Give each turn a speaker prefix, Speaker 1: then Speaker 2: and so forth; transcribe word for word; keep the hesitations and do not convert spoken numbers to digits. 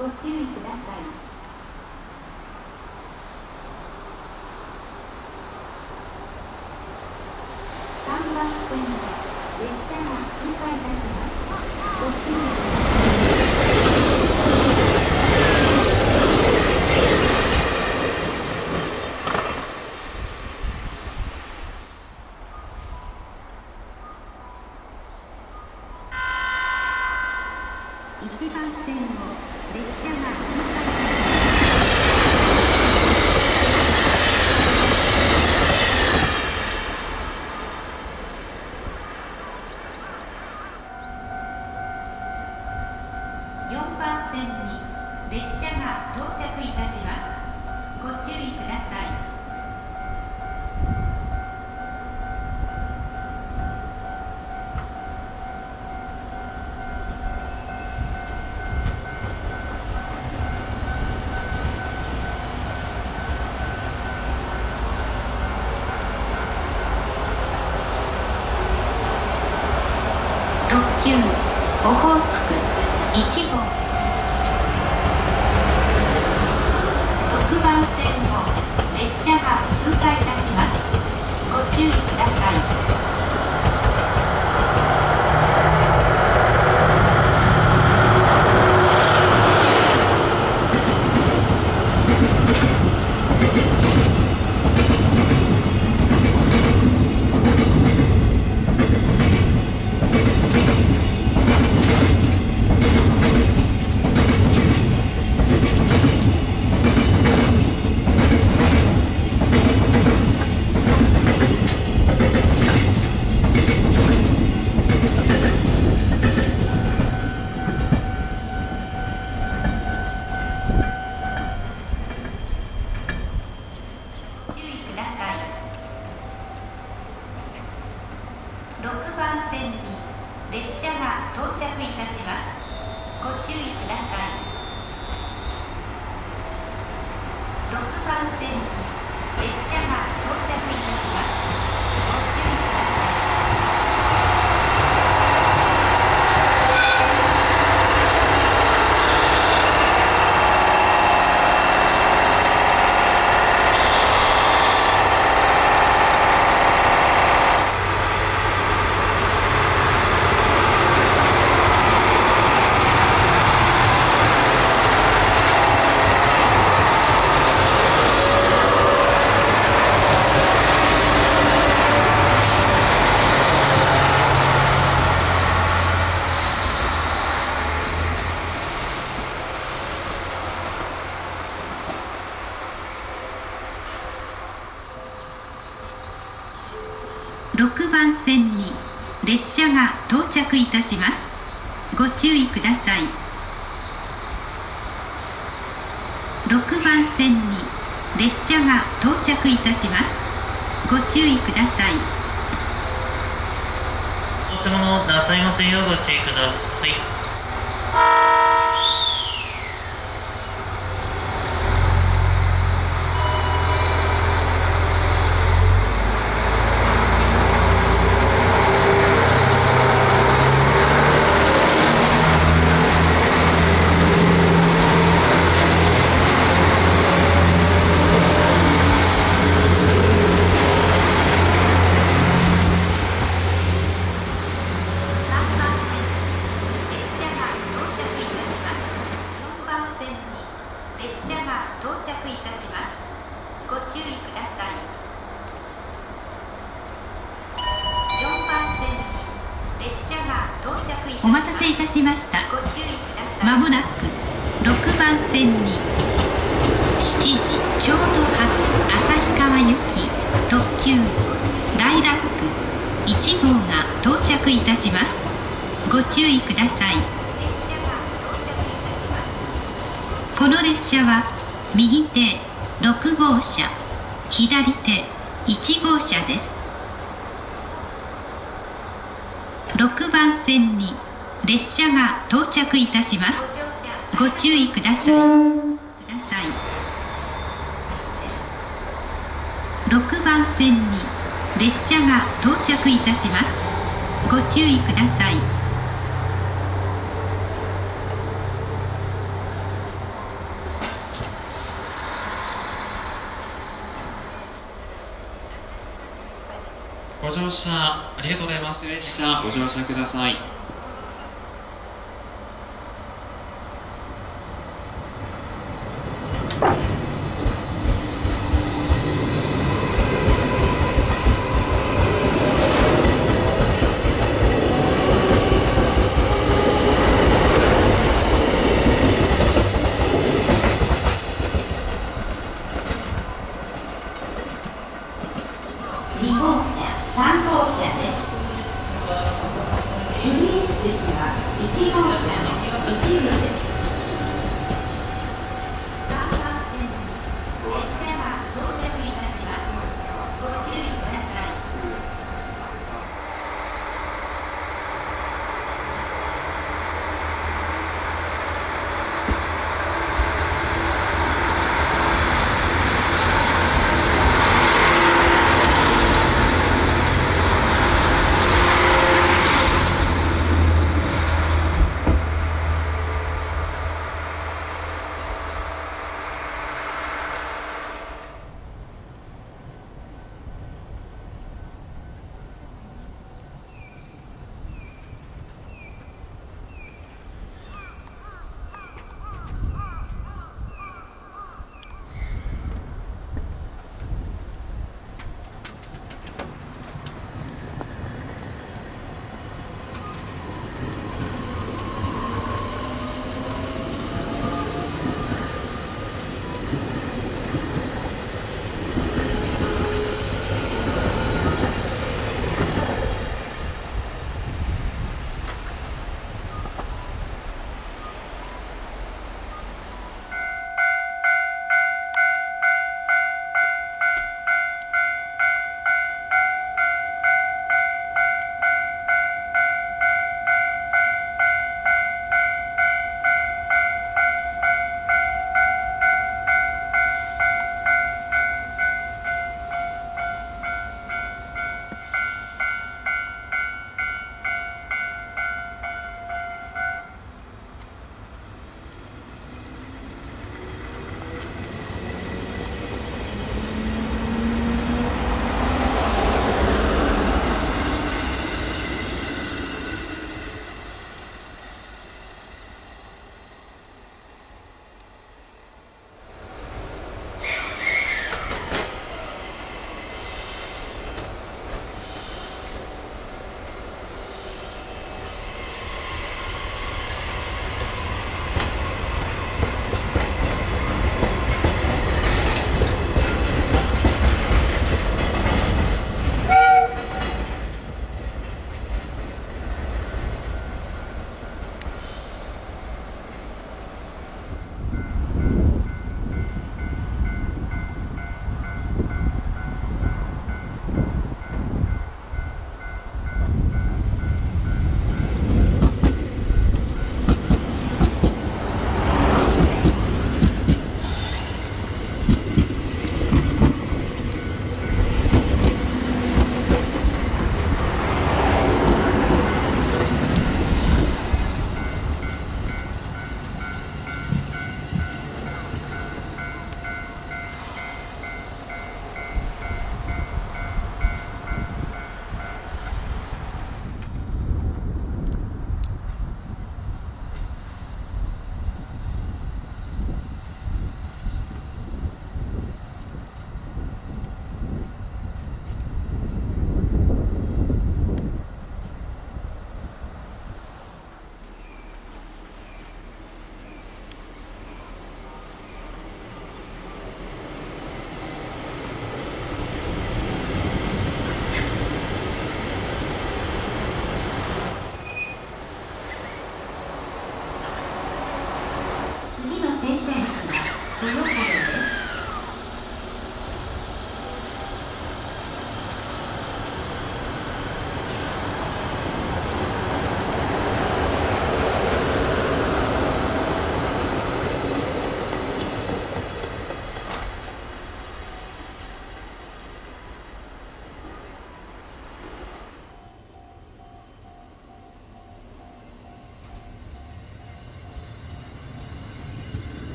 Speaker 1: ご注意ください。さんばん線で列車が通過いたします。ご注意ください。いちばん線を列車が通過いたします。よんばん線に列車が到着いたします。ご注意ください。特急オホーツクいちごうろくばん線を列車が通過いたします。ご注意ください。ろくばん線に列車が到着いたします。ご注意ください。ろくばん線に列車が到着いたします。ご注意ください。ろくばん線に列車が到着いたします。ご注意ください。ろくばん線に列車が到着いたします。ご注意ください。
Speaker 2: お忘れ物なさいませんようご注意ください。
Speaker 1: お待たせいたしました。まもなくろくばん線にしちじちょうど発旭川行き特急ライラックいちごうが到着いたします。ご注意ください。この列車は右手ろくごうしゃ、左手いちごうしゃです。ろくばん線に列車が到着いたします。ご注意ください。ろくばん線に列車が到着いたします。ご注意ください。
Speaker 3: ご乗車ありがとうございます。列車ご乗車ください。
Speaker 4: はい。